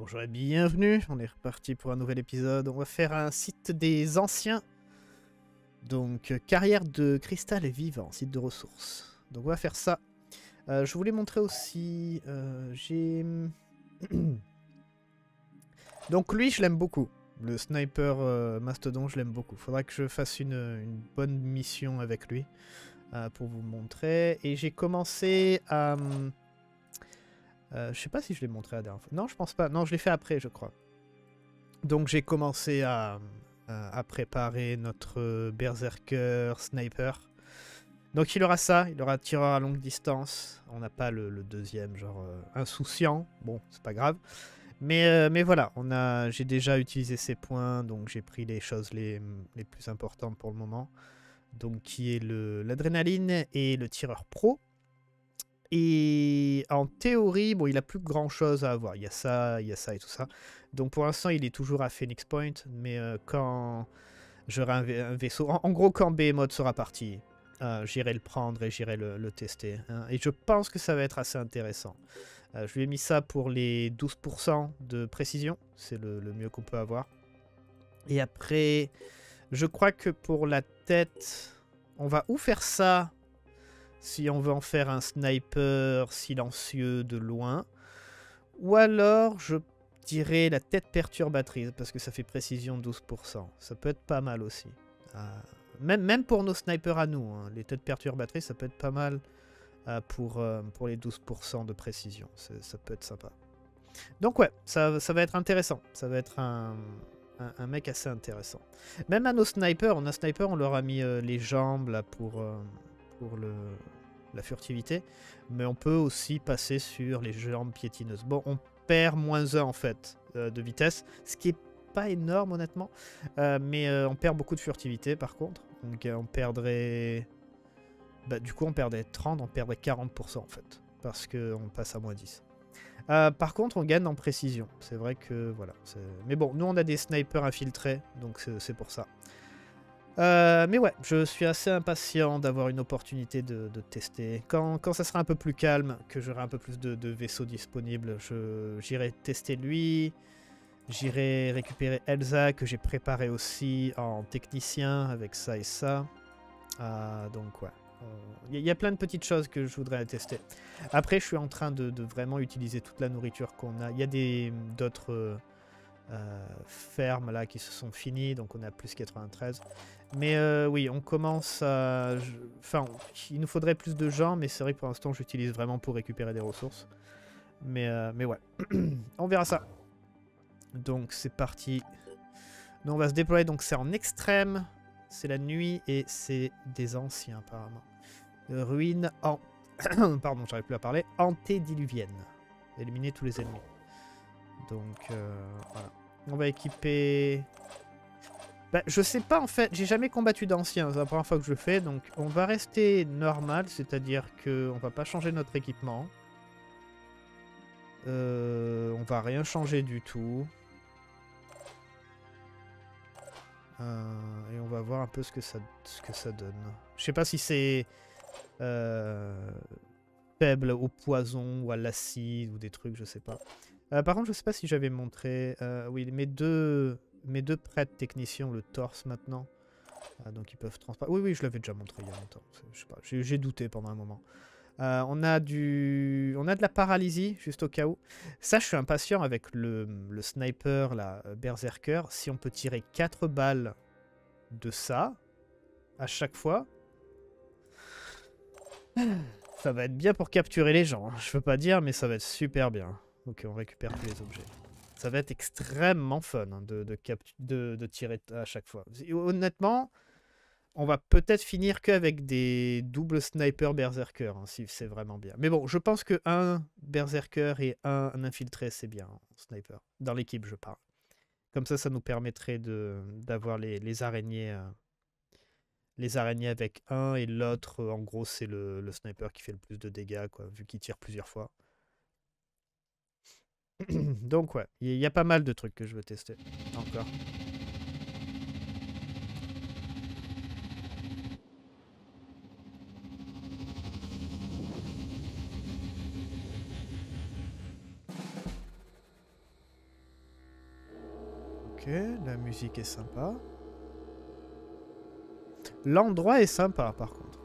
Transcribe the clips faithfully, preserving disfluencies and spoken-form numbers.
Bonjour et bienvenue, on est reparti pour un nouvel épisode. On va faire un site des anciens. Donc, euh, carrière de cristal et vivant, site de ressources. Donc on va faire ça. Euh, je voulais montrer aussi... Euh, J'ai... Donc lui, je l'aime beaucoup. Le sniper euh, mastodon, je l'aime beaucoup. Faudra que je fasse une, une bonne mission avec lui euh, pour vous montrer. Et j'ai commencé à... Euh, je sais pas si je l'ai montré la dernière fois. Non, je pense pas. Non, je l'ai fait après, je crois. Donc j'ai commencé à, à, à préparer notre berserker sniper. Donc il aura ça, il aura tireur à longue distance. On n'a pas le, le deuxième, genre euh, insouciant. Bon, c'est pas grave. Mais, euh, mais voilà, on a, j'ai déjà utilisé ces points, donc j'ai pris les choses les, les plus importantes pour le moment. Donc qui est l'adrénaline et le tireur pro. Et en théorie, bon, il a plus grand chose à avoir. Il y a ça, il y a ça et tout ça. Donc pour l'instant, il est toujours à Phoenix Point. Mais euh, quand j'aurai un, un vaisseau... En, en gros, quand Behemoth sera parti, euh, j'irai le prendre et j'irai le, le tester. Hein. Et je pense que ça va être assez intéressant. Euh, je lui ai mis ça pour les douze pour cent de précision. C'est le, le mieux qu'on peut avoir. Et après, je crois que pour la tête, on va ou faire ça... si on veut en faire un sniper silencieux de loin. Ou alors, je dirais la tête perturbatrice, parce que ça fait précision douze pour cent. Ça peut être pas mal aussi. Euh, même, même pour nos snipers à nous, hein, les têtes perturbatrices, ça peut être pas mal euh, pour, euh, pour les douze pour cent de précision. Ça peut être sympa. Donc ouais, ça, ça va être intéressant. Ça va être un, un, un mec assez intéressant. Même à nos snipers, on a sniper, on leur a mis euh, les jambes là pour... Euh, pour le, la furtivité, mais on peut aussi passer sur les jambes piétineuses. Bon, on perd moins un en fait euh, de vitesse, ce qui est pas énorme honnêtement, euh, mais euh, on perd beaucoup de furtivité par contre, donc euh, on perdrait... Bah, du coup on perdrait trente, on perdrait quarante pour cent en fait, parce qu'on passe à moins dix. Euh, par contre on gagne en précision, c'est vrai que voilà. Mais bon, nous on a des snipers infiltrés, donc c'est pour ça. Euh, mais ouais, je suis assez impatient d'avoir une opportunité de, de tester. Quand, quand ça sera un peu plus calme, que j'aurai un peu plus de, de vaisseaux disponibles, j'irai tester lui. J'irai récupérer Elsa, que j'ai préparé aussi en technicien, avec ça et ça. Euh, donc ouais, il y, y a plein de petites choses que je voudrais tester. Après, je suis en train de, de vraiment utiliser toute la nourriture qu'on a. Il y a des d'autres... Euh, fermes là qui se sont finies, donc on est à plus quatre-vingt-treize. Mais euh, oui, on commence à... Enfin, il nous faudrait plus de gens, mais c'est vrai que pour l'instant j'utilise vraiment pour récupérer des ressources. Mais, euh, mais ouais, on verra ça. Donc c'est parti. Nous on va se déployer, donc c'est en extrême, c'est la nuit et c'est des anciens apparemment. Euh, ruines en... Pardon, j'arrive plus à parler. Antédiluvienne. Éliminer tous les ennemis. Donc euh, voilà. On va équiper... Bah, je sais pas en fait, j'ai jamais combattu d'anciens, c'est la première fois que je le fais, donc on va rester normal, c'est-à-dire que on va pas changer notre équipement. Euh, on va rien changer du tout. Euh, et on va voir un peu ce que ça, ce que ça donne. Je sais pas si c'est euh, faible au poison ou à l'acide ou des trucs, je sais pas. Euh, par contre, je sais pas si j'avais montré... Euh, oui, mes deux, mes deux prêtres techniciens ont le torse maintenant. Euh, donc ils peuvent transporter... Oui, oui, je l'avais déjà montré il y a longtemps. Je sais pas, j'ai douté pendant un moment. Euh, on a du... On a de la paralysie, juste au cas où. Ça, je suis impatient avec le, le sniper, la berserker. Si on peut tirer quatre balles de ça, à chaque fois... Ça va être bien pour capturer les gens. Je veux pas dire, mais ça va être super bien. Ok, on récupère tous les objets. Ça va être extrêmement fun hein, de, de, de, de tirer à chaque fois. Honnêtement, on va peut-être finir qu'avec des doubles sniper berserker, hein, si c'est vraiment bien. Mais bon, je pense que un berserker et un, un infiltré, c'est bien, hein, sniper. Dans l'équipe, je parle. Comme ça, ça nous permettrait d'avoir les, les araignées... Euh, les araignées avec un et l'autre, en gros, c'est le, le sniper qui fait le plus de dégâts, quoi, vu qu'il tire plusieurs fois. Donc ouais, il y, y a pas mal de trucs que je veux tester encore. Ok, la musique est sympa. L'endroit est sympa par contre.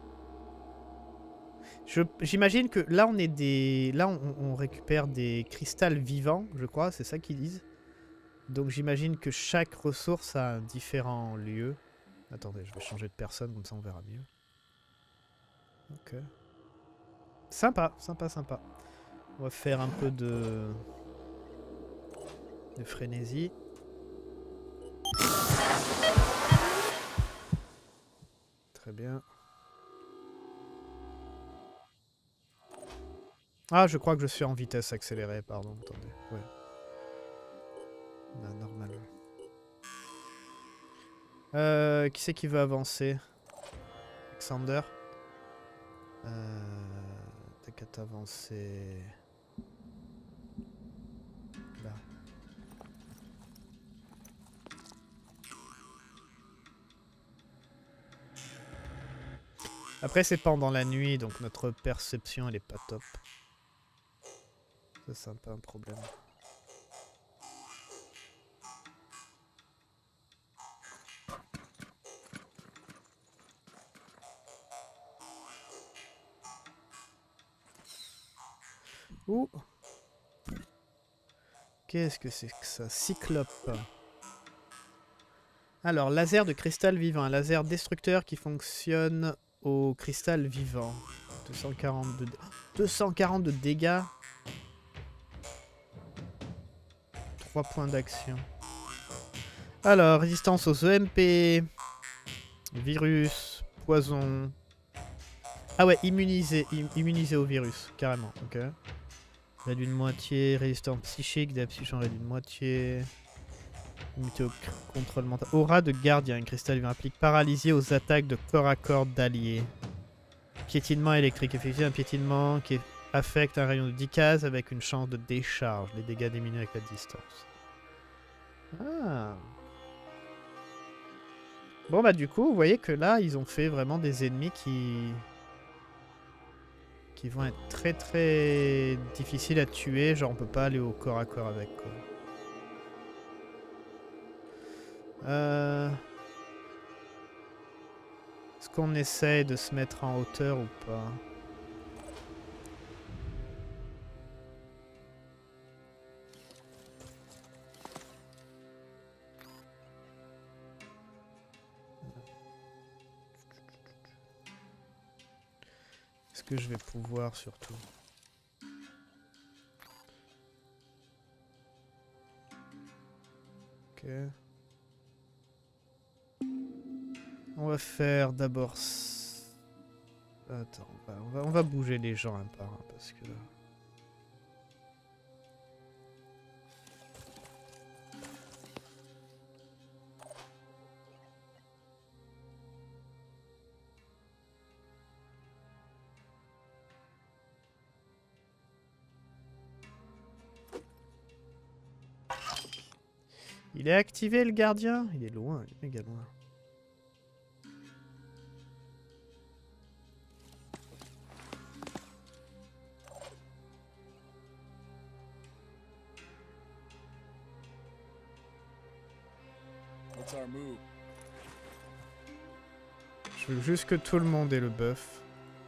J'imagine que là on est des. Là on, on récupère des cristals vivants, je crois, c'est ça qu'ils disent. Donc j'imagine que chaque ressource a un différent lieu. Attendez, je vais changer de personne, comme ça on verra mieux. Ok. Sympa, sympa, sympa. On va faire un peu de... de frénésie. Très bien. Ah, je crois que je suis en vitesse accélérée, pardon, attendez. Ouais. Bah, normal. Euh, qui c'est qui veut avancer? Alexander. Euh, T'as qu'à t'avancer... Là. Après, c'est pendant la nuit, donc notre perception, elle est pas top. Ça, c'est un peu un problème. Ouh. Qu'est-ce que c'est que ça? Cyclope. Alors, laser de cristal vivant. Un laser destructeur qui fonctionne au cristal vivant. deux cent quarante de, deux cent quarante de dégâts. trois points d'action. Alors, résistance aux E M P. Virus. Poison. Ah ouais, immunisé. Immunisé au virus. Carrément, ok. Réduit de moitié. Résistance psychique. Des psychiques réduit de moitié. Limité au contrôle mental. Aura de gardien. Un cristal vivant applique paralysie aux attaques de corps à corps d'alliés. Piétinement électrique. Effectue un piétinement qui affecte un rayon de dix cases avec une chance de décharge. Les dégâts diminuent avec la distance. Ah. Bon bah du coup, vous voyez que là, ils ont fait vraiment des ennemis qui... qui vont être très très difficiles à tuer. Genre on peut pas aller au corps à corps avec quoi. Euh... Est-ce qu'on essaye de se mettre en hauteur ou pas? Est-ce que je vais pouvoir surtout? Ok. On va faire d'abord... Attends, on va, on, va, on va bouger les gens un par un parce que... Il est activé le gardien? Il est loin, il est méga loin. Je veux juste que tout le monde ait le buff.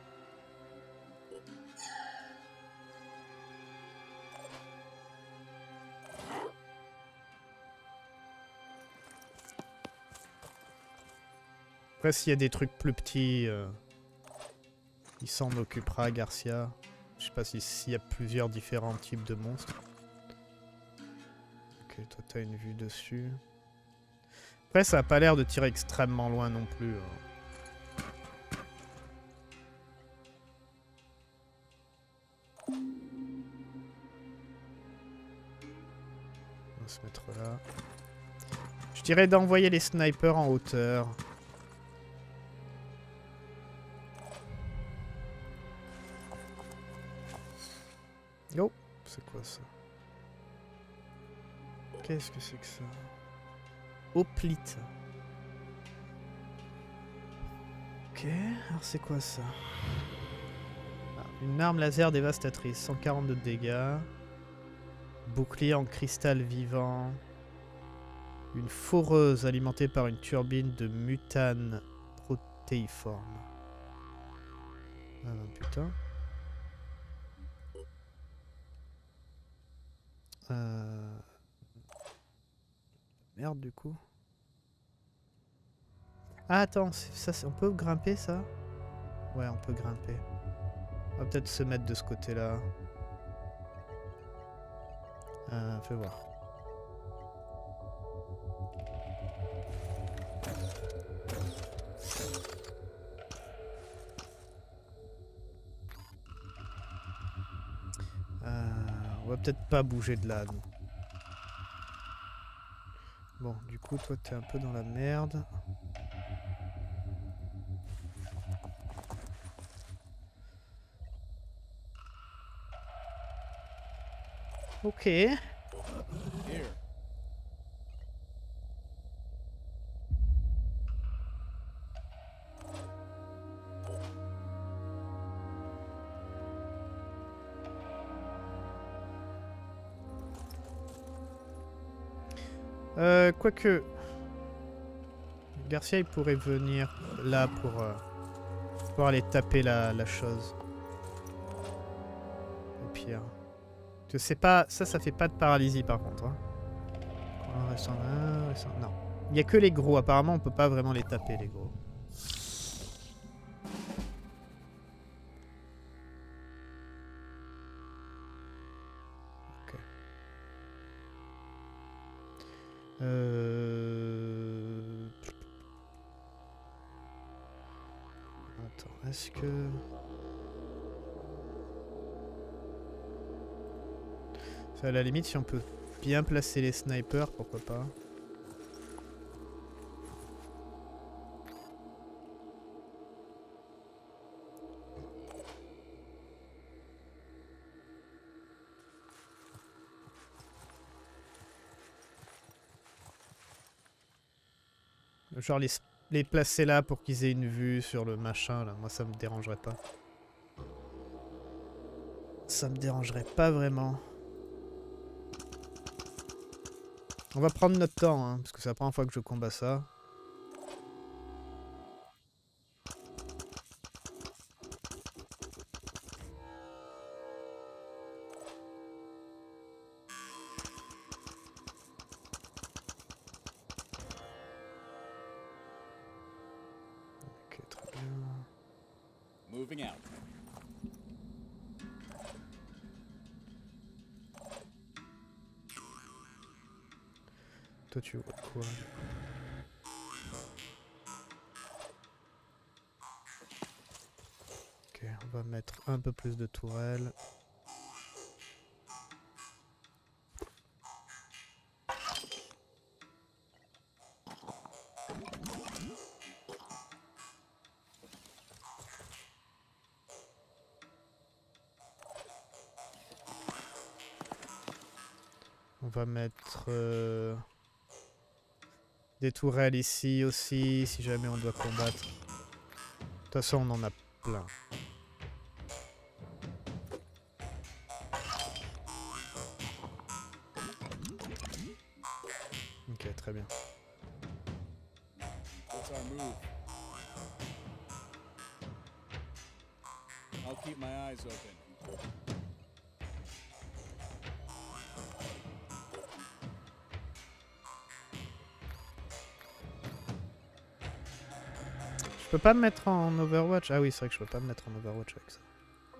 Après, s'il y a des trucs plus petits, euh, il s'en occupera, Garcia. Je sais pas s'il si y a plusieurs différents types de monstres. Ok, toi t'as une vue dessus. Après, ça a pas l'air de tirer extrêmement loin non plus. Hein. On va se mettre là. Je dirais d'envoyer les snipers en hauteur. Oh, c'est quoi ça? Qu'est-ce que c'est que ça? Hoplite. Ok, alors c'est quoi ça? Ah, une arme laser dévastatrice, cent quarante de dégâts. Bouclier en cristal vivant. Une foreuse alimentée par une turbine de mutane protéiforme. Ah ben putain. Euh... Merde du coup. Ah attends, ça, on peut grimper ça? Ouais, on peut grimper. On va peut-être se mettre de ce côté-là. Euh, fais voir. Euh, on va peut-être pas bouger de là, nous. Bon, du coup, toi, t'es un peu dans la merde. Ok. Euh, quoique... Garcia, il pourrait venir là pour, euh, pour aller taper la, la chose. Au pire. Je sais pas... Ça, ça fait pas de paralysie, par contre. Hein. Un, récent, un, récent, non. Il y a que les gros. Apparemment, on peut pas vraiment les taper, les gros. Euh... Attends, est-ce que... Ça, à la limite, si on peut bien placer les snipers, pourquoi pas. Genre les, les placer là pour qu'ils aient une vue sur le machin, là. Moi, ça me dérangerait pas. Ça me dérangerait pas vraiment. On va prendre notre temps, hein, parce que c'est la première fois que je combats ça. Ok, très bien. Moving out. Toi, tu vois quoi? Ok, on va mettre un peu plus de tourelles. On va mettre euh, des tourelles ici aussi, si jamais on doit combattre. De toute façon, on en a plein. Ok, très bien. What's our move? I'll keep my eyes open. Je peux pas me mettre en Overwatch? Ah oui, c'est vrai que je peux pas me mettre en Overwatch avec ça.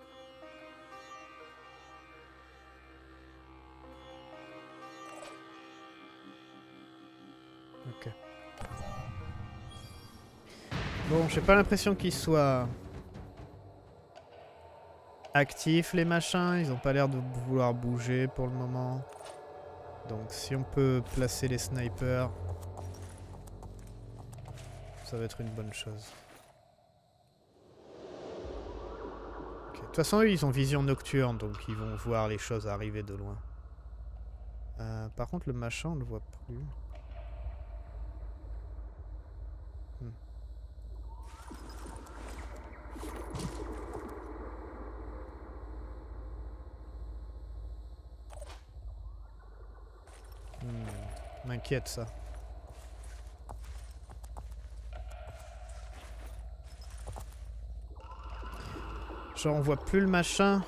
Ok. Bon, j'ai pas l'impression qu'ils soient actifs les machins. Ils ont pas l'air de vouloir bouger pour le moment. Donc si on peut placer les snipers, ça va être une bonne chose. Okay. De toute façon, eux, ils ont vision nocturne, donc ils vont voir les choses arriver de loin. Euh, par contre, le machin, on le voit plus. Hmm. Hmm. M'inquiète ça. Genre on voit plus le machin.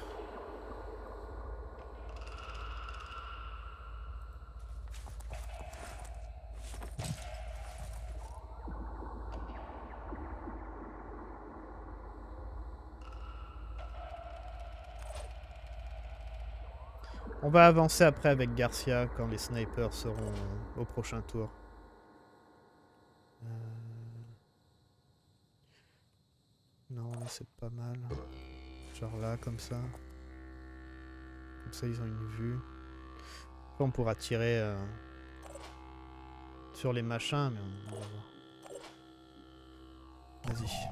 On va avancer après avec Garcia quand les snipers seront au prochain tour. Euh... Non, là c'est pas mal. Genre là, comme ça. Comme ça, ils ont une vue. Après, on pourra tirer euh, sur les machins, mais on, on va voir. Vas-y.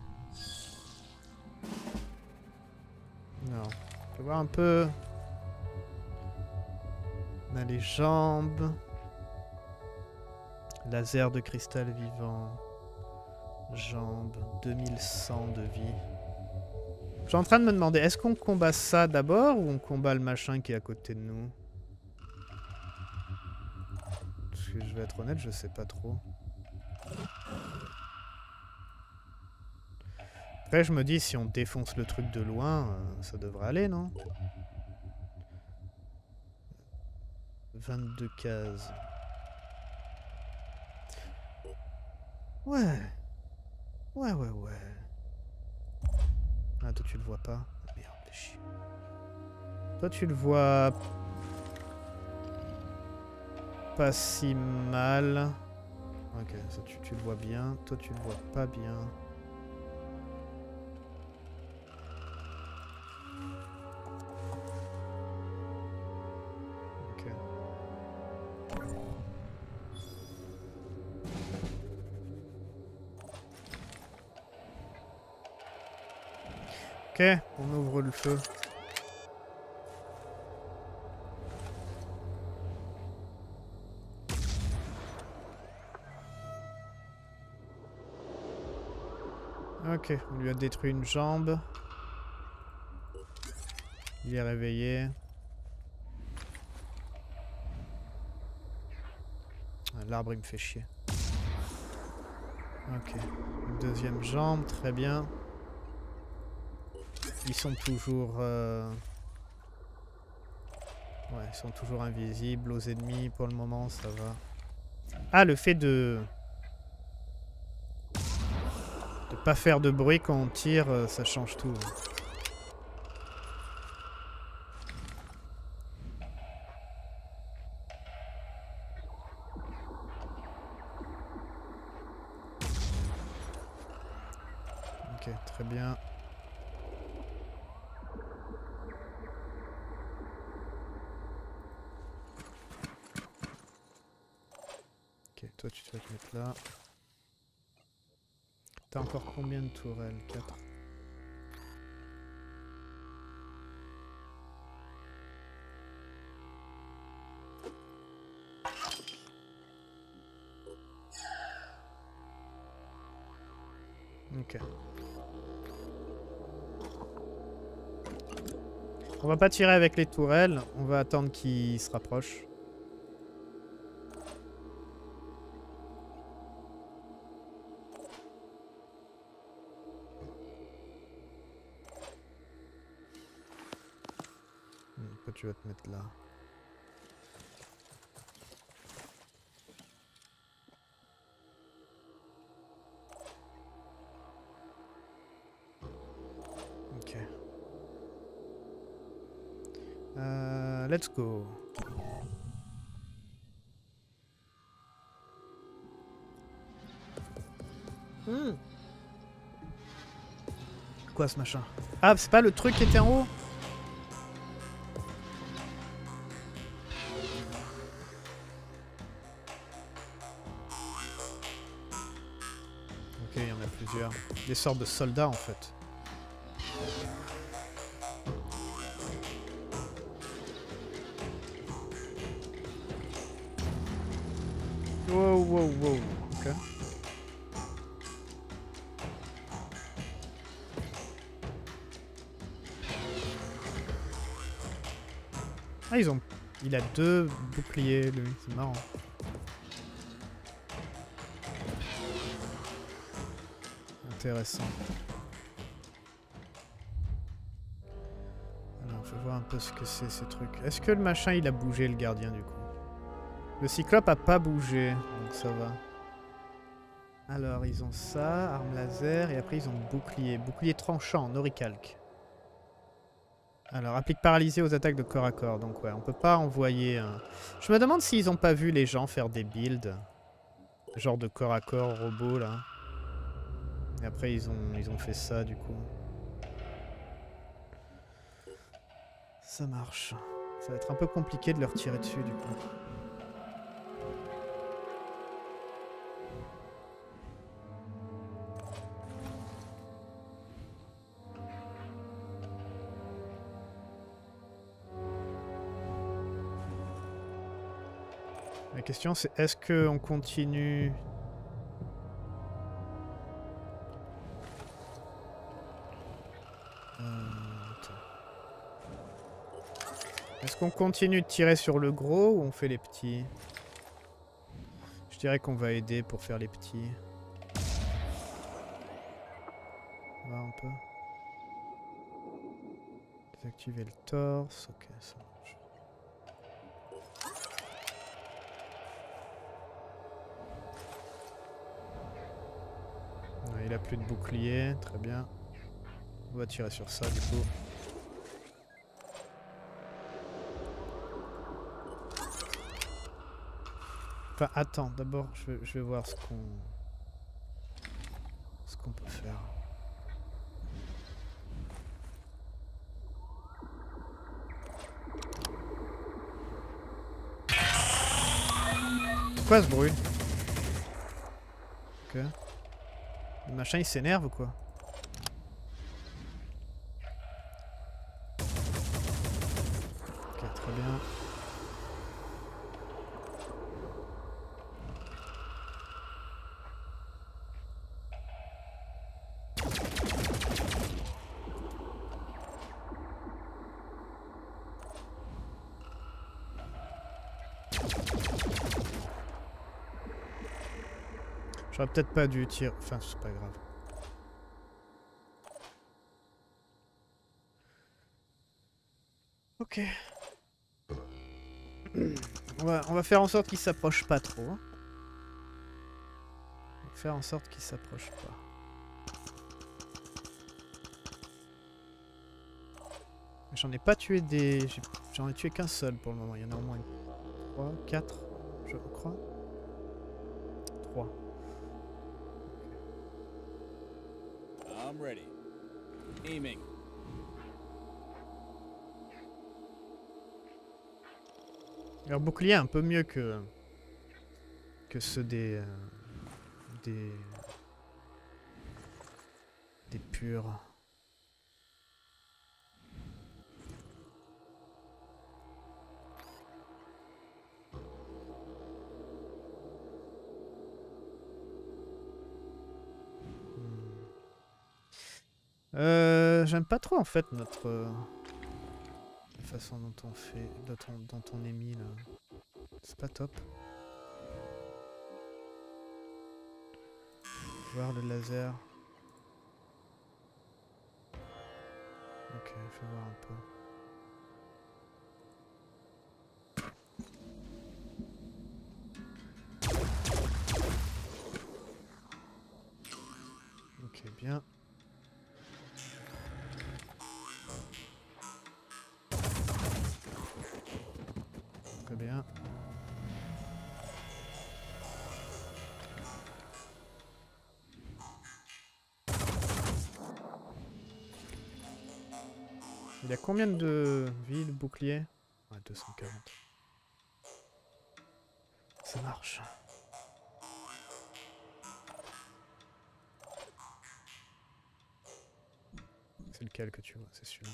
Non. On peut voir un peu. On a les jambes. Laser de cristal vivant. Jambes. deux mille cent de vie. Je suis en train de me demander, est-ce qu'on combat ça d'abord ou on combat le machin qui est à côté de nous? Parce que je vais être honnête, je sais pas trop. Après, je me dis, si on défonce le truc de loin, euh, ça devrait aller, non? vingt-deux cases. Ouais. Ouais, ouais, ouais. Ah, toi, tu le vois pas? Ah, merde, les chiens. Toi, tu le vois... pas si mal. Ok, ça, tu, tu le vois bien. Toi, tu le vois pas bien. Ok. Ok, on ouvre le feu. Ok, on lui a détruit une jambe. Il est réveillé. L'arbre, il me fait chier. Ok. Deuxième jambe, très bien. Ils sont toujours... Euh... Ouais, ils sont toujours invisibles aux ennemis. Pour le moment, ça va. Ah, le fait de... de pas faire de bruit quand on tire, ça change tout. Ok, très bien. Ok, toi tu vas te mettre là. T'as encore combien de tourelles? Quatre. Ok. On va pas tirer avec les tourelles, on va attendre qu'ils se rapprochent. Pourquoi tu vas te mettre là? Ok. Euh, let's go. Hmm. Quoi ce machin? Ah, c'est pas le truc qui était en haut? Ok, il y en a plusieurs. Des sortes de soldats en fait. Wow, wow, wow. Ok. Ah, ils ont... Il a deux boucliers, lui. C'est marrant. Intéressant. voir un peu ce que c'est ces trucs. Est-ce que le machin il a bougé, le gardien, du coup? Le cyclope a pas bougé, donc ça va. Alors, ils ont ça, arme laser, et après ils ont bouclier. Bouclier tranchant, oricalque. Alors, applique paralysé aux attaques de corps à corps. Donc ouais, on peut pas envoyer un... Je me demande s'ils ont pas vu les gens faire des builds. Genre de corps à corps robot, là. Et après, ils ont, ils ont fait ça, du coup. Ça marche. Ça va être un peu compliqué de leur tirer dessus, du coup. La question c'est, est-ce qu'on continue... Euh, est-ce qu'on continue de tirer sur le gros ou on fait les petits? Je dirais qu'on va aider pour faire les petits. Voir un peu. Désactiver le torse, ok, ça marche. Ouais, il a plus de bouclier, très bien. On va tirer sur ça du coup. Enfin, attends, d'abord je vais, je vais voir ce qu'on ce qu'on peut faire. C'est quoi ce bruit? Ok. Le machin il s'énerve ou quoi? Ok, très bien. J'aurais peut-être pas dû tirer. Enfin, c'est pas grave. Ok. On va, on va faire en sorte qu'il s'approche pas trop. On va faire en sorte qu'il s'approche pas. J'en ai pas tué des... J'en ai tué qu'un seul pour le moment. Il y en a au moins trois, quatre, je crois. trois. I'm ready. Aiming. Leur bouclier est un peu mieux que... que ceux des... euh, des... des purs. Euh, J'aime pas trop en fait notre... Euh, la façon dont on fait... dont on, dont on est mis là. C'est pas top. Voir le laser. Ok, je vais voir un peu. Ok, bien. Très bien. Il a combien de vie, le bouclier? Ouais, deux cent quarante. Ça marche. C'est lequel que tu vois? C'est celui-là.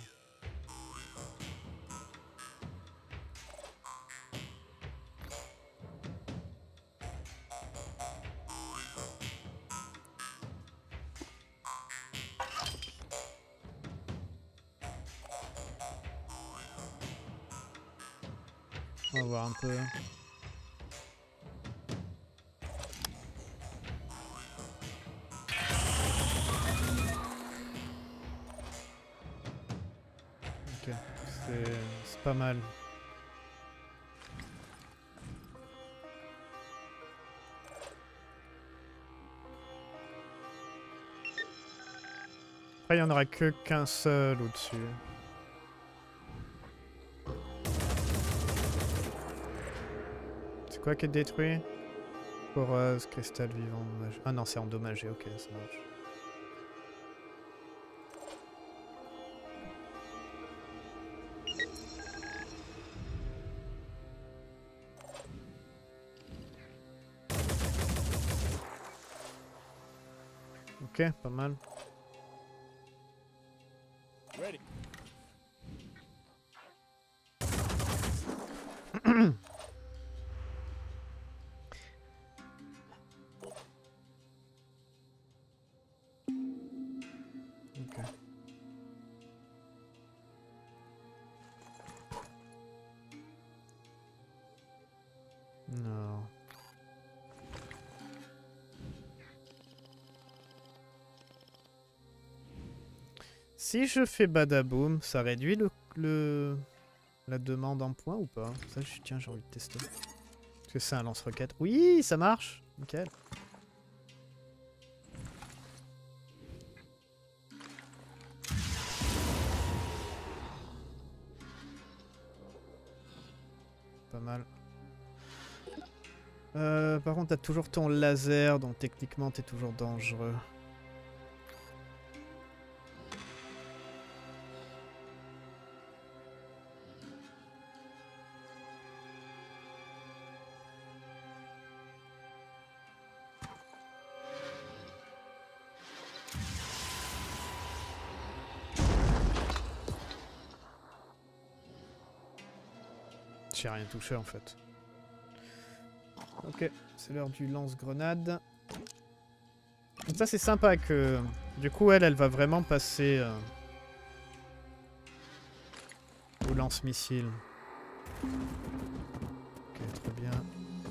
On va voir un peu. Ok, c'est pas mal. Après, il n'y en aura que qu'un seul au-dessus. C'est quoi qui est détruit? Porose, cristal vivant, endommagé. Ah non, c'est endommagé, ok, ça marche. Ok, pas mal. Ready. Ok. Non. Si je fais badaboom, ça réduit le, le la demande en points ou pas? Ça, je, tiens, j'ai envie de tester. Est-ce que c'est un lance-roquette? Oui, ça marche. Nickel. Pas mal. Euh, par contre, t'as toujours ton laser, donc techniquement, t'es toujours dangereux. J'ai rien touché en fait. Ok, c'est l'heure du lance-grenade. Donc ça c'est sympa que... Du coup elle, elle va vraiment passer euh, au lance-missile. Ok, très bien.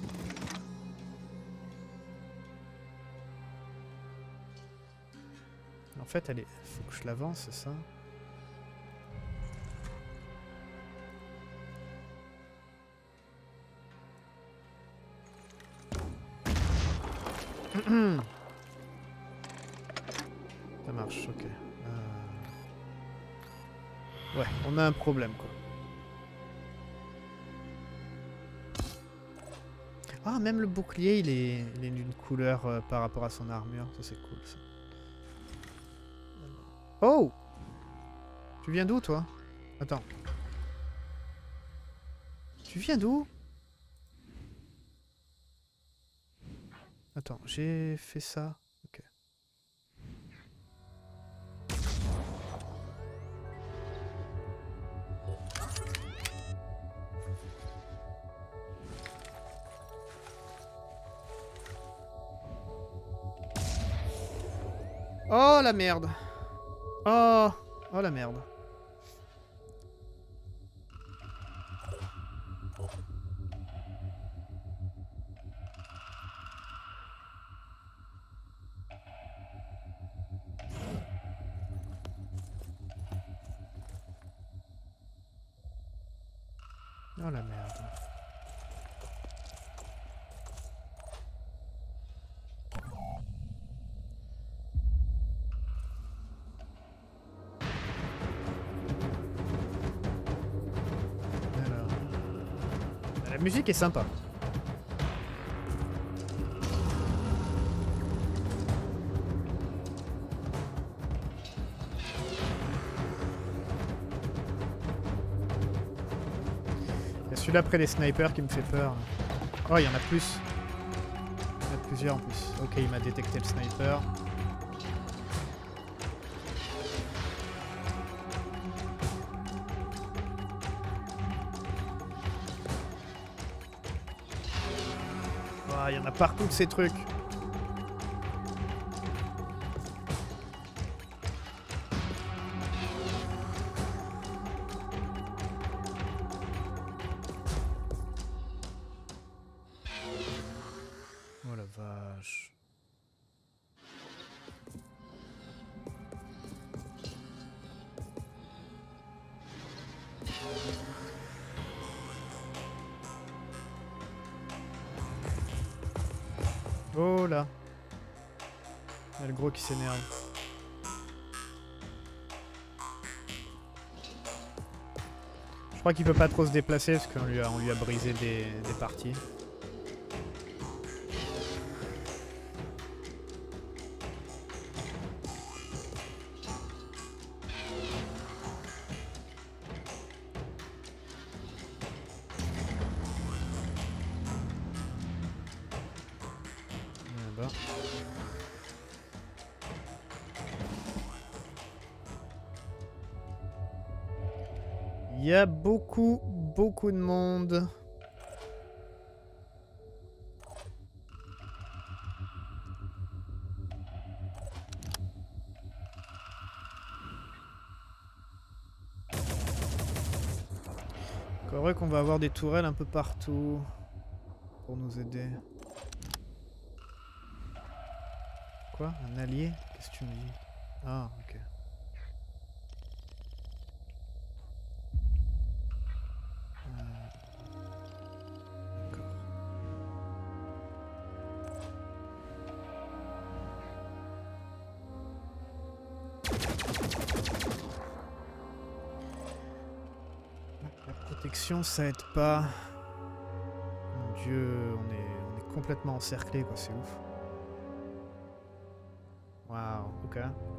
En fait, elle est... Faut que je l'avance, c'est ça? Ça marche, ok. Euh... Ouais, on a un problème, quoi. Ah, même le bouclier, il est, il est d'une couleur euh, par rapport à son armure. Ça, c'est cool, ça. Oh! Tu viens d'où, toi? Attends. Tu viens d'où? Attends, j'ai fait ça. Ok. Oh la merde. Oh, oh la merde. Oh la merde. Alors. La musique est sympa. Il y a celui-là près des snipers qui me fait peur. Oh, il y en a plus. Il y en a plusieurs en plus. Ok, il m'a détecté le sniper. Oh, il y en a partout de ces trucs. Oh la vache. Oh là. Il y a le gros qui s'énerve. Je crois qu'il peut pas trop se déplacer parce qu'on lui a, on lui a brisé des, des parties. Là-bas. Il y a beaucoup, beaucoup de monde. Encore qu'on va avoir des tourelles un peu partout pour nous aider. Quoi? Un allié? Qu'est-ce que tu me dis? Ah, ok. Protection, ça aide pas. Mon dieu, on est, on est complètement encerclé, quoi, c'est ouf. Waouh, ok.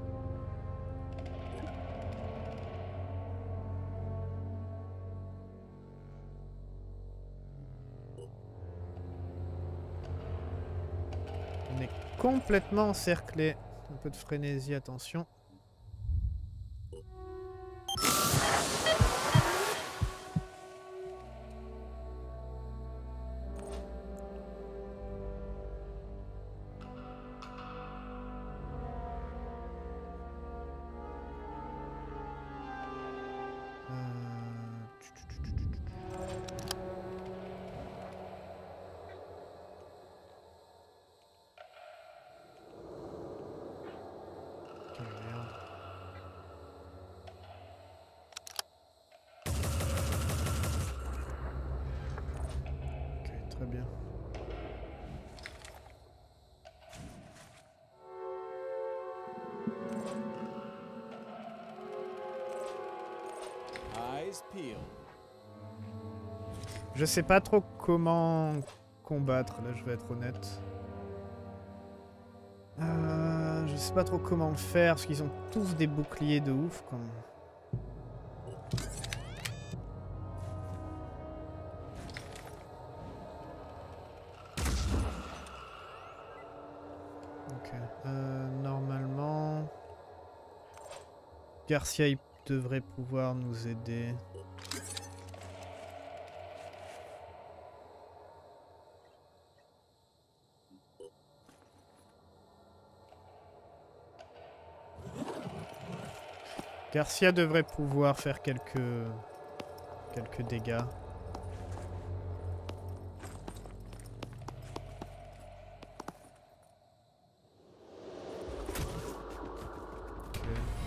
On est complètement encerclé. Un peu de frénésie, attention. Très bien. Eyes peeled. Je sais pas trop comment combattre, là je vais être honnête. Euh, je sais pas trop comment le faire, parce qu'ils ont tous des boucliers de ouf. Comme... Ok. Euh, normalement... Garcia il devrait pouvoir nous aider. Garcia devrait pouvoir faire quelques quelques dégâts. Okay.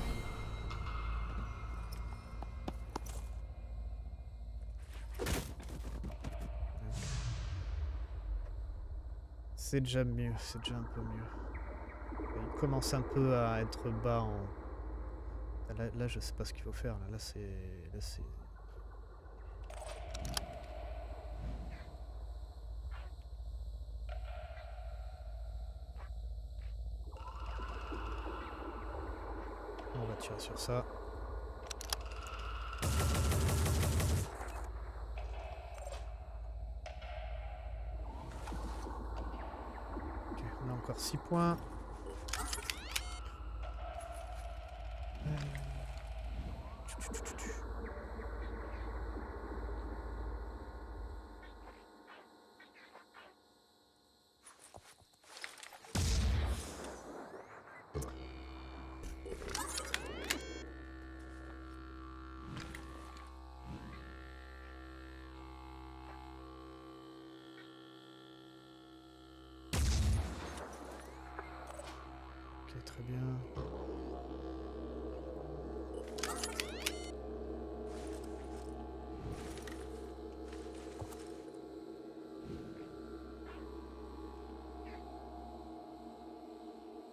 C'est déjà mieux, c'est déjà un peu mieux. Il commence un peu à être bas en... Là, là, je sais pas ce qu'il faut faire. Là, là c'est... Là, c'est... On va tirer sur ça. Ok, on a encore six points. Ok, très bien.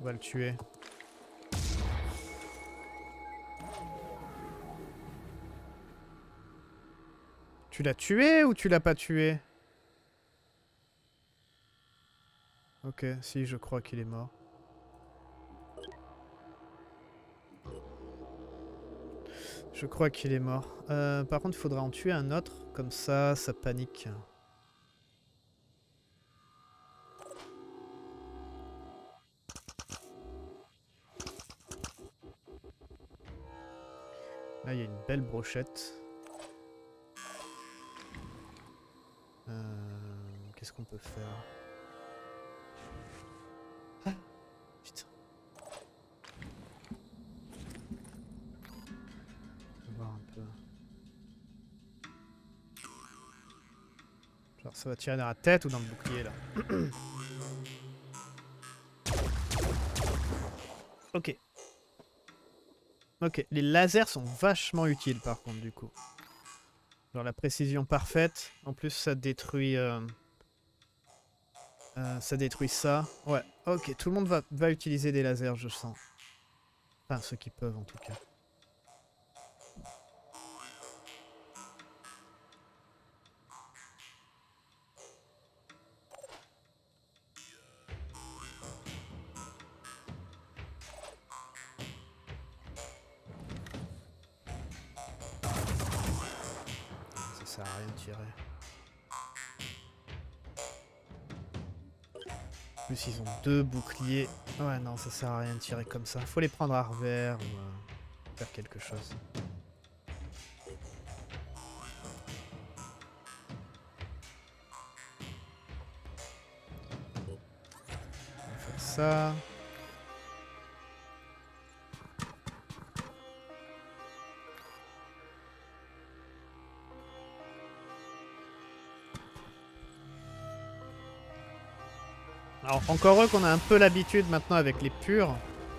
On va le tuer. Tu l'as tué ou tu l'as pas tué? Ok, si, je crois qu'il est mort. Je crois qu'il est mort. Euh, par contre, il faudra en tuer un autre. Comme ça, ça panique. Là, il y a une belle brochette. Euh, Qu'est-ce qu'on peut faire? Ah, putain. On va voir un peu. Genre, ça va tirer dans la tête ou dans le bouclier, là? Ok. Ok, les lasers sont vachement utiles, par contre, du coup. Genre la précision parfaite. En plus, ça détruit... Euh, euh, ça détruit ça. Ouais, ok. Tout le monde va, va utiliser des lasers, je sens. Enfin, ceux qui peuvent, en tout cas. Ça sert à rien de tirer. En plus, ils ont deux boucliers. Ouais, non, ça sert à rien de tirer comme ça. Faut les prendre à revers ou euh, faire quelque chose. On va faire ça. Alors, encore heureux qu'on a un peu l'habitude maintenant avec les purs.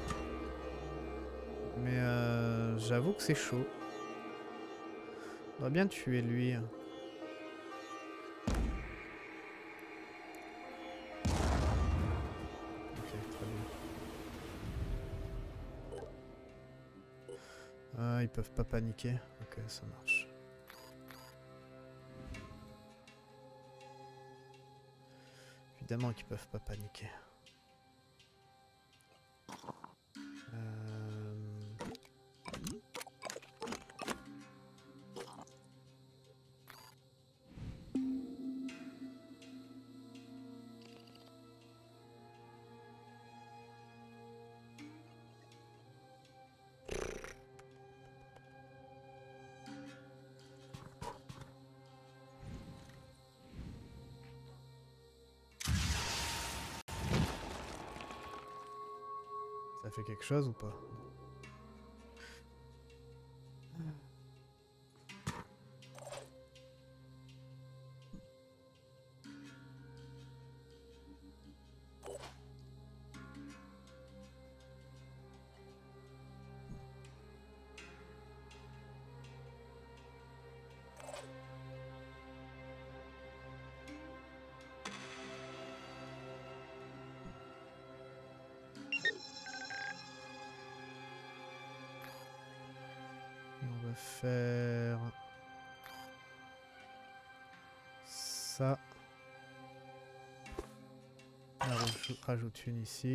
Mais euh, j'avoue que c'est chaud. On va bien tuer lui. Ok, très bien. Ah, ils peuvent pas paniquer. Ok, ça marche. Évidemment qu'ils peuvent pas paniquer. Euh... Ça fait quelque chose ou pas? On va faire ça. On rajoute, rajoute une ici.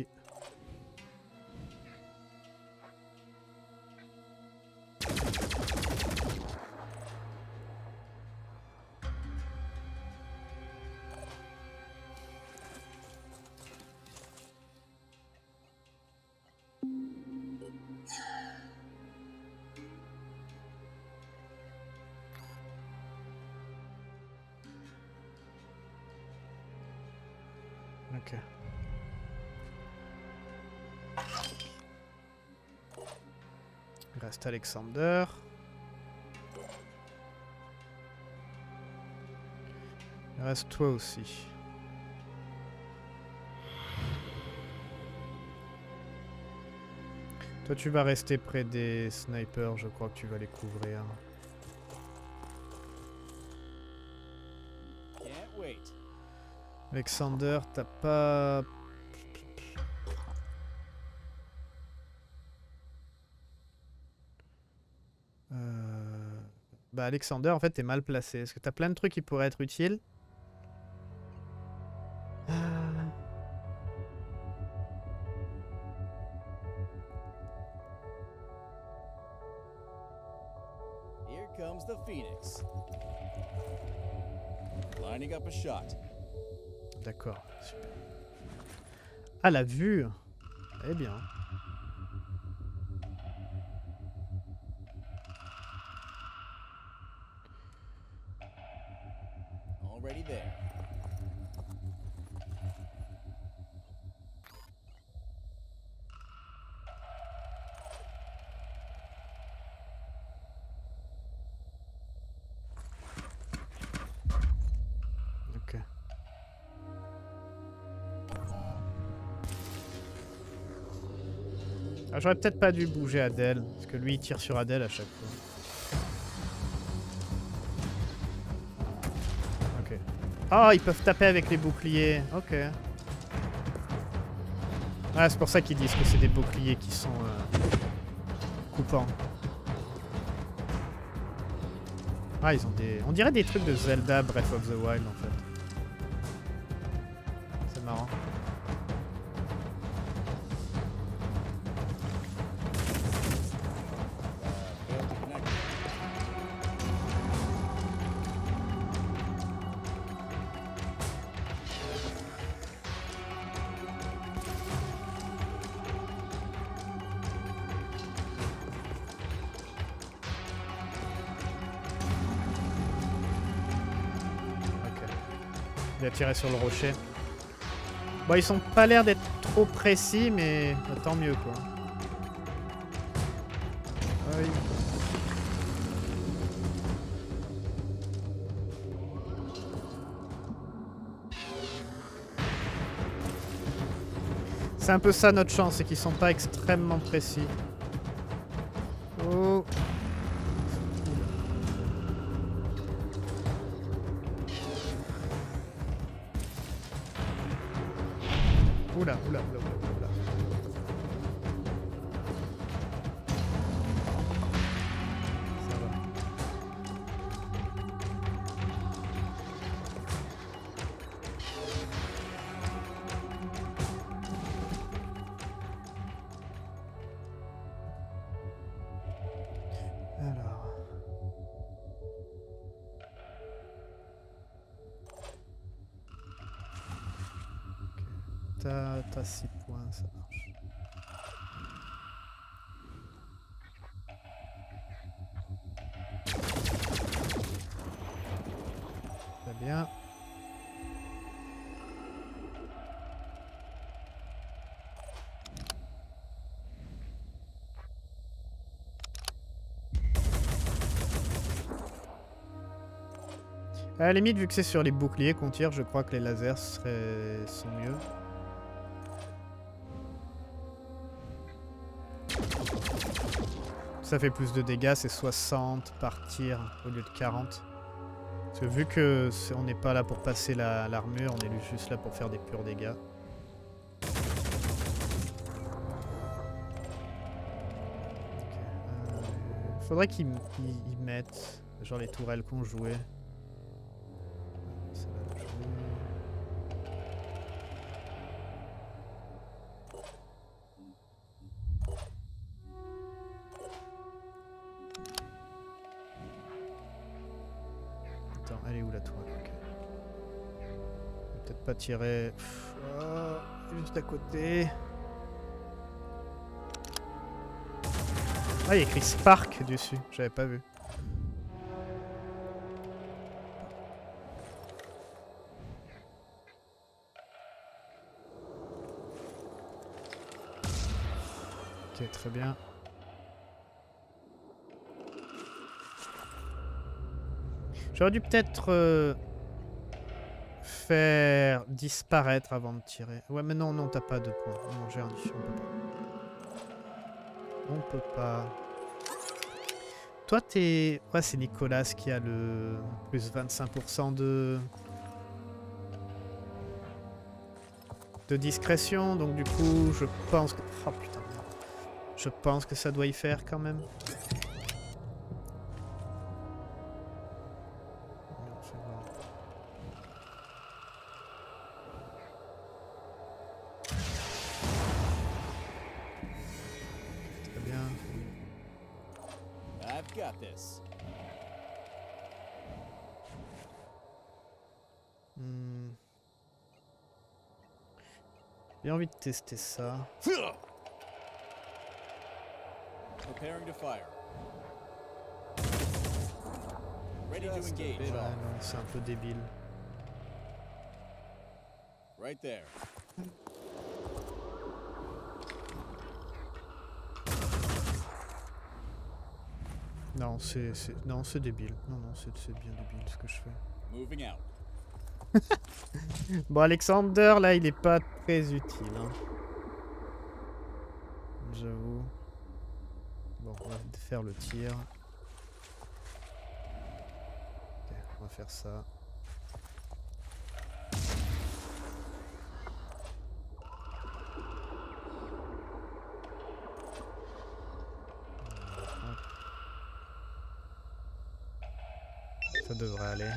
Ok. Il reste Alexander. Il reste toi aussi. Toi tu vas rester près des snipers, je crois que tu vas les couvrir. Can't wait. Alexander, t'as pas... Bah Alexander, en fait, t'es mal placé. Est-ce que t'as plein de trucs qui pourraient être utiles? euh... Here comes the Phoenix. Lining up a shot. D'accord, super. Ah, la vue. Eh bien. Already there. Ok. Ah, j'aurais peut-être pas dû bouger Adèle, parce que lui il tire sur Adèle à chaque fois. Ok. Oh, ils peuvent taper avec les boucliers. Ok. Ah, c'est pour ça qu'ils disent que c'est des boucliers qui sont euh, coupants. Ah, ils ont des... On dirait des trucs de Zelda Breath of the Wild en fait. C'est marrant. Il a tiré sur le rocher. Bon, ils sont pas l'air d'être trop précis, mais bah, tant mieux quoi. Oui. C'est un peu ça notre chance, c'est qu'ils sont pas extrêmement précis. Oh. Oula, oula, oula, oula, oula. Ça va. Alors. T'as six points, ça marche. Très bien. À la limite, vu que c'est sur les boucliers qu'on tire, je crois que les lasers seraient... sont mieux. Ça fait plus de dégâts, c'est soixante par tir au lieu de quarante. Parce que vu que est, on n'est pas là pour passer l'armure, la, on est juste là pour faire des purs dégâts. Okay, euh, faudrait qu'ils mettent genre les tourelles qu'on jouait. Ça va jouer. Attends, elle est où la toile? Okay. Peut-être pas tirer. Pff, oh, juste à côté. Ah, il y a écrit Spark dessus, j'avais pas vu. Ok, très bien. J'aurais dû peut-être euh, faire disparaître avant de tirer. Ouais, mais non, non, t'as pas de points. Non, j'ai rien dit, on peut pas. On peut pas. Toi, t'es... Ouais, c'est Nicolas qui a le plus vingt-cinq pour cent de... de discrétion, donc du coup, je pense que... Oh putain, je pense que ça doit y faire quand même. bien. I've got this. Hmm. J'ai envie de tester ça. Preparing to fire. Ready to Just a engage. bit Ouais, off. non, c'est un peu débile. Right there. Non, c'est c'est- non, c'est débile. Non, non, c'est c'est bien débile ce que je fais. Moving out. Bon, Alexander, là, il est pas très utile. Hein. J'avoue. Bon, on va faire le tir. Ok, on va faire ça. Ça devrait aller.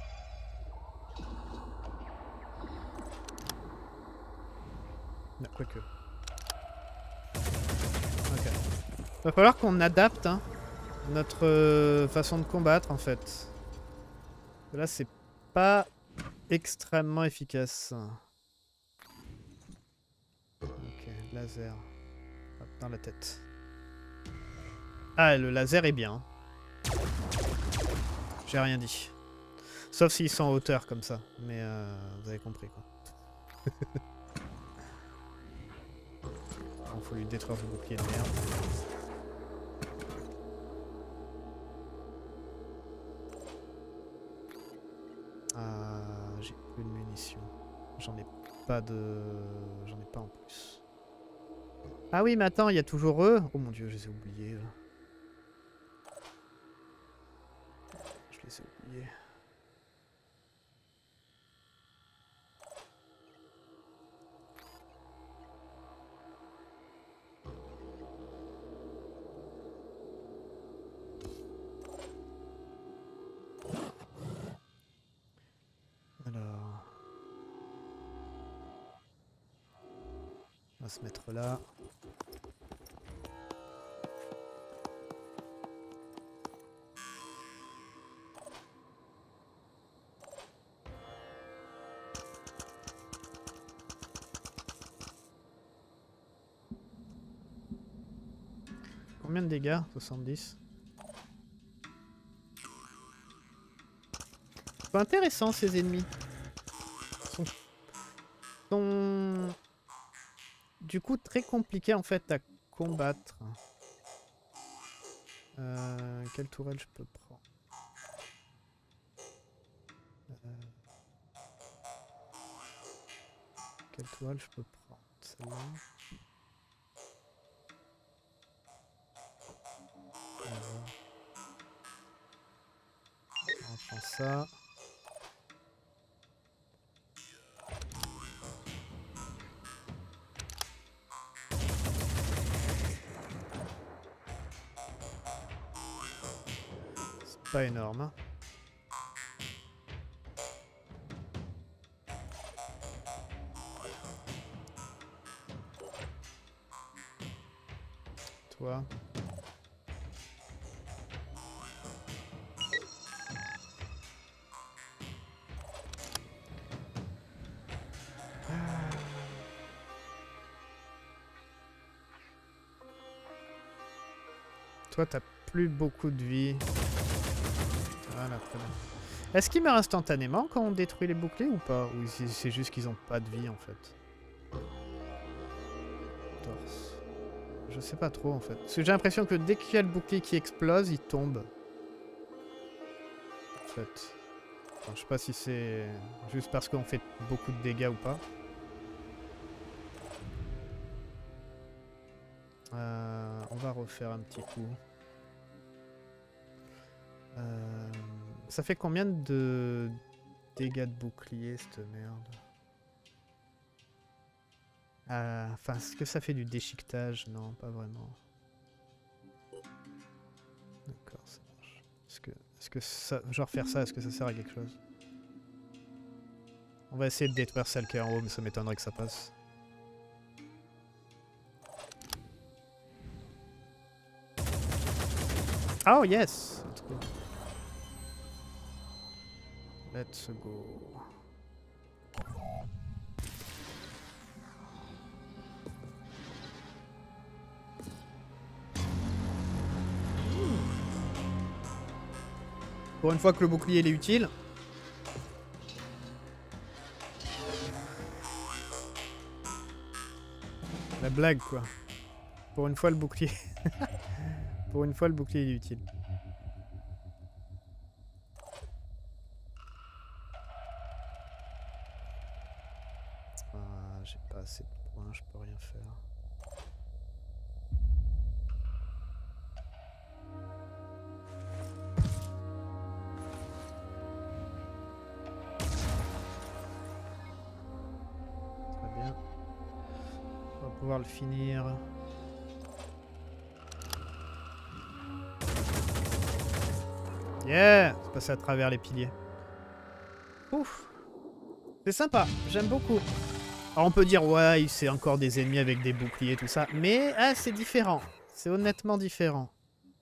Non, quoique. Ok. Va falloir qu'on adapte hein, notre euh, façon de combattre en fait. Là, c'est pas extrêmement efficace. Ok, laser. Hop, dans la tête. Ah, le laser est bien. J'ai rien dit. Sauf s'ils sont en hauteur comme ça. Mais euh, vous avez compris quoi. Bon, faut lui détruire ce bouclier de merde. Ah, j'ai plus de munitions. J'en ai pas de... J'en ai pas en plus. Ah oui, mais attends, il y a toujours eux. Oh mon dieu, je les ai oubliés. Là. Je les ai oubliés. Alors... On va se mettre là. Combien de dégâts? soixante-dix. C'est pas intéressant ces ennemis. Ils sont... sont... Du coup très compliqués en fait à combattre. Euh, quelle tourelle je peux prendre? euh... Quelle tourelle je peux prendre? Celle-là. On prend ça. C'est pas énorme. Hein. Toi. Toi, t'as plus beaucoup de vie. Voilà, très bien. Est-ce qu'ils meurent instantanément quand on détruit les boucliers ou pas? Ou c'est juste qu'ils ont pas de vie en fait? Torse. Je sais pas trop en fait. Parce que j'ai l'impression que dès qu'il y a le bouclier qui explose, il tombe. En fait. Enfin, je sais pas si c'est juste parce qu'on fait beaucoup de dégâts ou pas. Euh, on va refaire un petit coup. Euh, ça fait combien de dégâts de bouclier cette merde? euh, Enfin, est-ce que ça fait du déchiquetage? Non, pas vraiment. D'accord, ça marche. Est-ce que, est-ce que ça, genre faire ça, est-ce que ça sert à quelque chose? On va essayer de détruire celle qui est en haut, mais ça m'étonnerait que ça passe. Oh yes! Let's go. Let's go. Pour une fois que le bouclier il est utile. La blague quoi. Pour une fois le bouclier. Pour une fois le bouclier il est utile. Ah, j'ai pas assez de points, je peux rien faire. Très bien. On va pouvoir le finir. Yeah! C'est passé à travers les piliers. Ouf! C'est sympa, j'aime beaucoup. Alors on peut dire, ouais, c'est encore des ennemis avec des boucliers, tout ça. Mais ah, c'est différent. C'est honnêtement différent.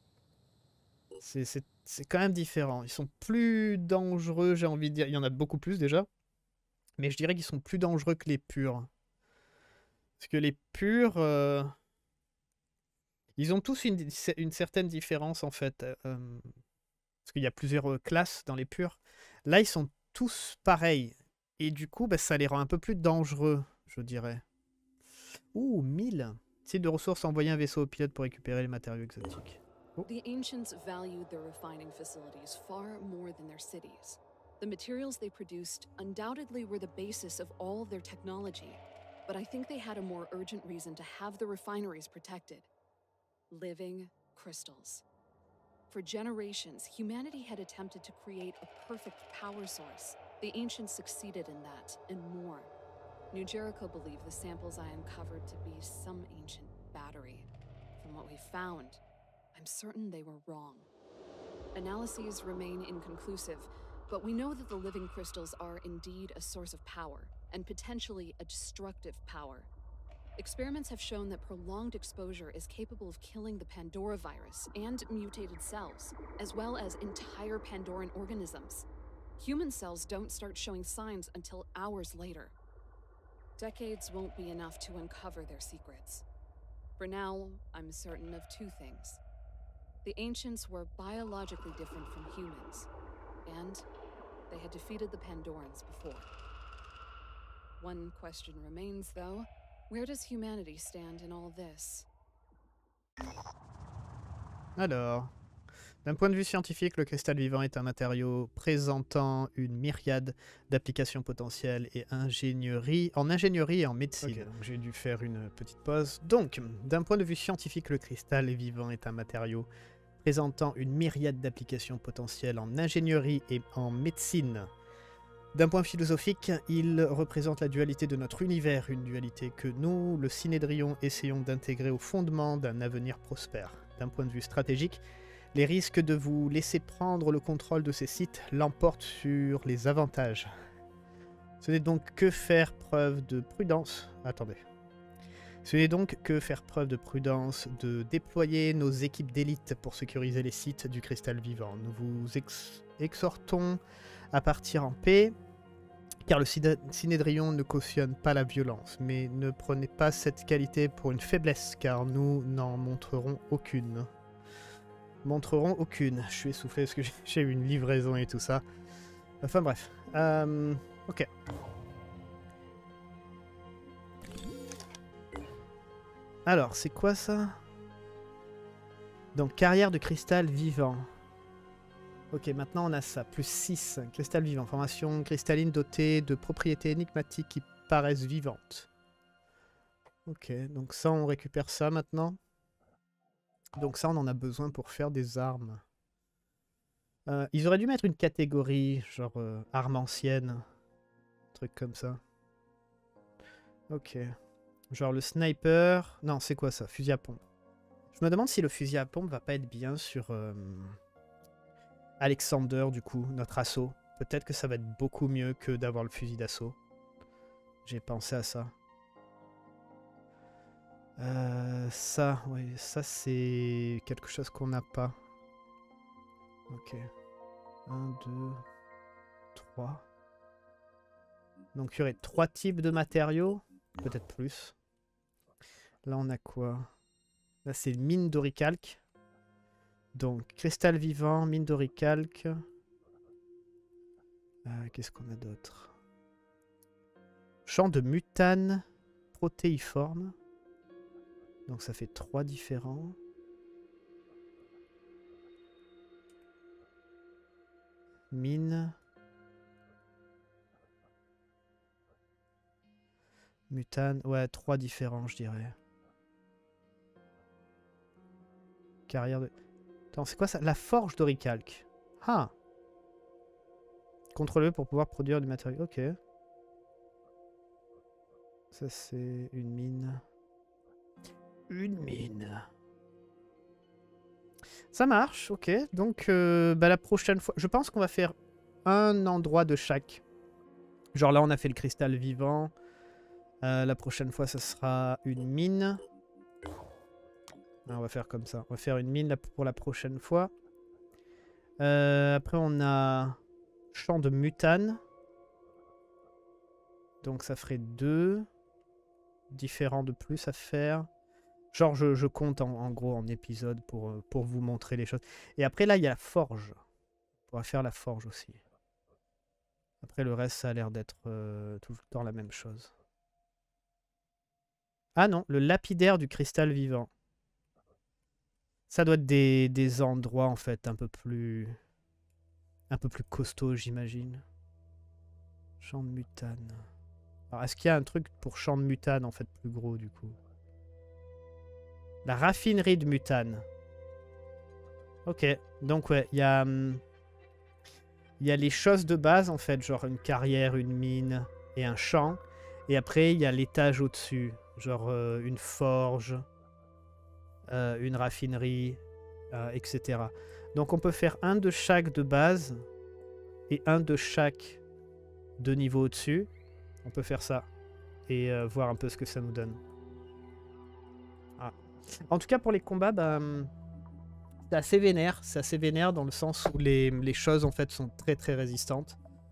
C'est quand même différent. Ils sont plus dangereux, j'ai envie de dire. Il y en a beaucoup plus déjà. Mais je dirais qu'ils sont plus dangereux que les purs. Parce que les purs... Euh... Ils ont tous une, une certaine différence en fait. Euh, parce qu'il y a plusieurs classes dans les purs. Là, ils sont tous pareils. Et du coup, bah, ça les rend un peu plus dangereux, je dirais. Ouh, mille. Type de ressources, envoyer un vaisseau au pilote pour récupérer les matériaux exotiques. Oh. The ancients valued their refining facilities far more than their cities. The materials they produced undoubtedly were the basis of all of their technology. But I think they had a more urgent reason to have the refineries protected. Living crystals. For generations, humanity had attempted to create a perfect power source. The ancients succeeded in that, and more. New Jericho believed the samples I uncovered to be some ancient battery. From what we found, I'm certain they were wrong. Analyses remain inconclusive, but we know that the living crystals are indeed a source of power, and potentially a destructive power. Experiments have shown that prolonged exposure is capable of killing the Pandora virus and mutated cells, as well as entire Pandoran organisms. Human cells don't start showing signs until hours later. Decades won't be enough to uncover their secrets. For now, I'm certain of two things. The ancients were biologically different from humans, and they had defeated the Pandorans before. One question remains, though. Where does humanity stand in all this? Alors, d'un point de vue scientifique, le cristal vivant est un matériau présentant une myriade d'applications potentielles et ingénierie, en ingénierie et en médecine. Ok, donc j'ai dû faire une petite pause. Donc, d'un point de vue scientifique, le cristal vivant est un matériau présentant une myriade d'applications potentielles en ingénierie et en médecine. D'un point philosophique, il représente la dualité de notre univers, une dualité que nous, le Synédrion, essayons d'intégrer au fondement d'un avenir prospère. D'un point de vue stratégique, les risques de vous laisser prendre le contrôle de ces sites l'emportent sur les avantages. Ce n'est donc que faire preuve de prudence. Attendez. Ce n'est donc que faire preuve de prudence de déployer nos équipes d'élite pour sécuriser les sites du cristal vivant. Nous vous ex exhortons à partir en paix, car le Synédrion ne cautionne pas la violence, mais ne prenez pas cette qualité pour une faiblesse, car nous n'en montrerons aucune. Montrerons aucune. Je suis essoufflé parce que j'ai eu une livraison et tout ça. Enfin bref. Euh, ok. Alors, c'est quoi ça? Donc, carrière de cristal vivant. Ok, maintenant on a ça, plus six, cristal vivant, formation cristalline dotée de propriétés énigmatiques qui paraissent vivantes. Ok, donc ça on récupère ça maintenant. Donc ça on en a besoin pour faire des armes. Euh, ils auraient dû mettre une catégorie, genre euh, armes anciennes, truc comme ça. Ok, genre le sniper, non c'est quoi ça, fusil à pompe. Je me demande si le fusil à pompe va pas être bien sur... Euh... Alexander, du coup, notre assaut. Peut-être que ça va être beaucoup mieux que d'avoir le fusil d'assaut. J'ai pensé à ça. Euh, ça, oui, ça c'est quelque chose qu'on n'a pas. Ok. un, deux, trois. Donc il y aurait trois types de matériaux. Peut-être plus. Là on a quoi? Là c'est mine d'oricalque. Donc cristal vivant, mine d'oricalque. Euh, Qu'est-ce qu'on a d'autre? Champ de mutane protéiforme. Donc ça fait trois différents. Mine. Mutane. Ouais, trois différents, je dirais. Carrière de... Attends, c'est quoi ça? La forge d'oricalque. Ah! Contrôle pour pouvoir produire du matériau. Ok. Ça, c'est une mine. Une mine. Ça marche, ok. Donc, euh, bah, la prochaine fois... Je pense qu'on va faire un endroit de chaque. Genre là, on a fait le cristal vivant. Euh, la prochaine fois, ça sera une mine. Ah, on va faire comme ça. On va faire une mine là, pour la prochaine fois. Euh, après, on a champ de mutane. Donc, ça ferait deux. Différents de plus à faire. Genre, je, je compte en, en gros en épisode pour, pour vous montrer les choses. Et après, là, il y a la forge. On va faire la forge aussi. Après, le reste, ça a l'air d'être euh, tout le temps la même chose. Ah non, le lapidaire du cristal vivant. Ça doit être des, des endroits, en fait, un peu plus... Un peu plus costauds, j'imagine. Champ de mutane. Alors, est-ce qu'il y a un truc pour champ de mutane, en fait, plus gros, du coup? La raffinerie de mutane. Ok, donc ouais, il y a... Hum, il y a les choses de base, en fait, genre une carrière, une mine et un champ. Et après, il y a l'étage au-dessus, genre euh, une forge, euh, une raffinerie, euh, et cetera. Donc on peut faire un de chaque de base et un de chaque de niveau au-dessus. On peut faire ça et euh, voir un peu ce que ça nous donne. Ah. En tout cas, pour les combats, bah, c'est assez vénère. C'est assez vénère dans le sens où les, les choses en fait sont très très résistantes.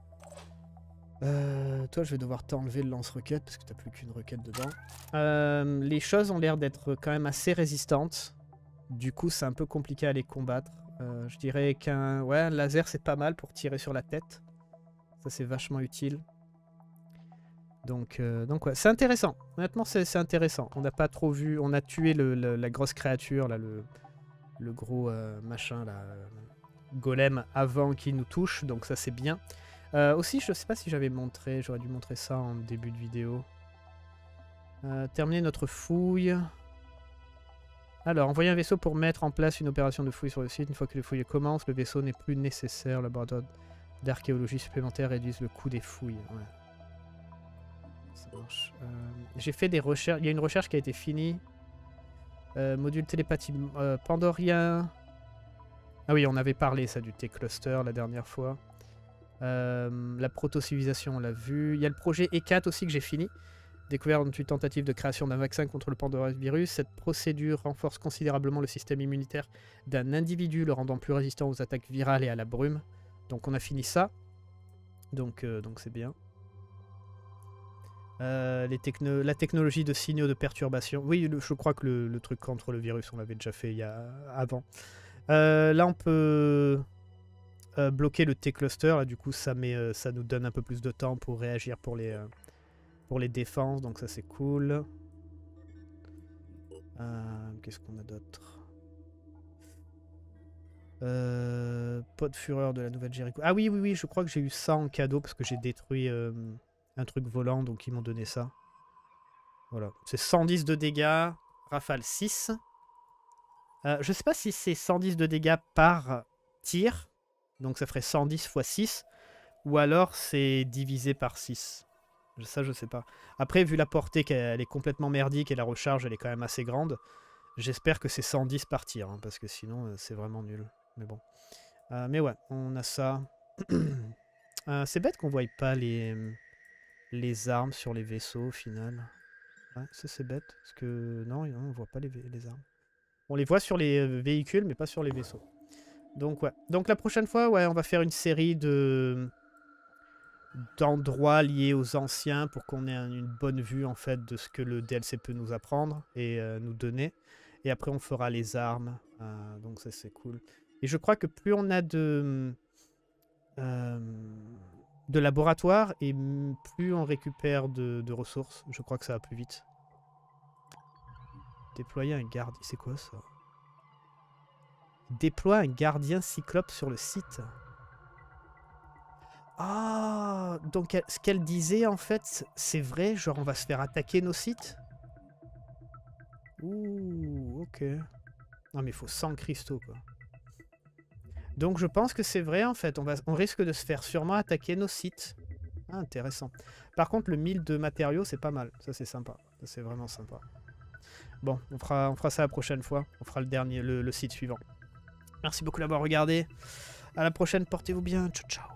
Euh, toi, je vais devoir t'enlever le lance-roquette parce que t'as plus qu'une roquette dedans. Euh, les choses ont l'air d'être quand même assez résistantes. Du coup, c'est un peu compliqué à les combattre. Euh, je dirais qu'un ouais, un laser, c'est pas mal pour tirer sur la tête. Ça, c'est vachement utile. Donc, euh, donc ouais, c'est intéressant. Honnêtement, c'est intéressant. On n'a pas trop vu... On a tué le, le, la grosse créature, là, le, le gros euh, machin, là, euh, golem, avant qu'il nous touche. Donc ça, c'est bien. Euh, aussi, je sais pas si j'avais montré... J'aurais dû montrer ça en début de vidéo. Euh, terminer notre fouille. Alors, envoyer un vaisseau pour mettre en place une opération de fouille sur le site. Une fois que les fouilles commencent, le vaisseau n'est plus nécessaire. Le laboratoire d'archéologie supplémentaire réduise le coût des fouilles. Ouais. Ça marche. Euh, J'ai fait des recherches. Il y a une recherche qui a été finie. Euh, module télépathie euh, pandorien. Ah oui, on avait parlé ça du T-Cluster la dernière fois. Euh, la proto-civilisation, on l'a vu. Il y a le projet E quatre aussi que j'ai fini. Découvert dans une tentative de création d'un vaccin contre le pandovirus. Cette procédure renforce considérablement le système immunitaire d'un individu, le rendant plus résistant aux attaques virales et à la brume. Donc on a fini ça. Donc euh, donc c'est bien. Euh, les techno la technologie de signaux de perturbation. Oui, le, je crois que le, le truc contre le virus, on l'avait déjà fait il y a, avant. Euh, là, on peut euh, bloquer le T-Cluster. Du coup, ça, met, euh, ça nous donne un peu plus de temps pour réagir pour les... Euh, pour les défenses, donc ça c'est cool. Euh, Qu'est-ce qu'on a d'autre? euh, Pot de fureur de la nouvelle Jericho. Ah oui, oui, oui, je crois que j'ai eu ça en cadeau parce que j'ai détruit euh, un truc volant, donc ils m'ont donné ça. Voilà, c'est cent dix de dégâts, rafale six. Euh, je sais pas si c'est cent dix de dégâts par tir, donc ça ferait cent dix fois six, ou alors c'est divisé par six. Ça, je sais pas. Après, vu la portée qu'elle est complètement merdique et la recharge, elle est quand même assez grande, j'espère que c'est cent dix par tir, hein, parce que sinon, euh, c'est vraiment nul. Mais bon. Euh, mais ouais, on a ça. euh, c'est bête qu'on voie pas les, les armes sur les vaisseaux, au final. Ouais, ça, c'est bête. Parce que non, on voit pas les, les armes. On les voit sur les véhicules, mais pas sur les vaisseaux. Donc ouais. Donc la prochaine fois, ouais, on va faire une série de d'endroits liés aux anciens pour qu'on ait un- une bonne vue en fait de ce que le D L C peut nous apprendre et euh, nous donner. Et après on fera les armes. Euh, donc ça c'est cool. Et je crois que plus on a de euh, de laboratoires et m- plus on récupère de, de ressources. Je crois que ça va plus vite. Déployer un gardien. C'est quoi ça? Déploie un gardien cyclope sur le site. Ah, donc elle- ce qu'elle disait en fait, c'est vrai, genre on va se faire attaquer nos sites. Ouh, ok. Non mais il faut cent cristaux quoi. Donc je pense que c'est vrai en fait, on, va, on risque de se faire sûrement attaquer nos sites. Ah, intéressant. Par contre le mille de matériaux c'est pas mal, ça c'est sympa, ça c'est vraiment sympa. Bon, on fera, on fera ça la prochaine fois, on fera le dernier, le, le site suivant. Merci beaucoup d'avoir regardé, à la prochaine, portez-vous bien, ciao ciao.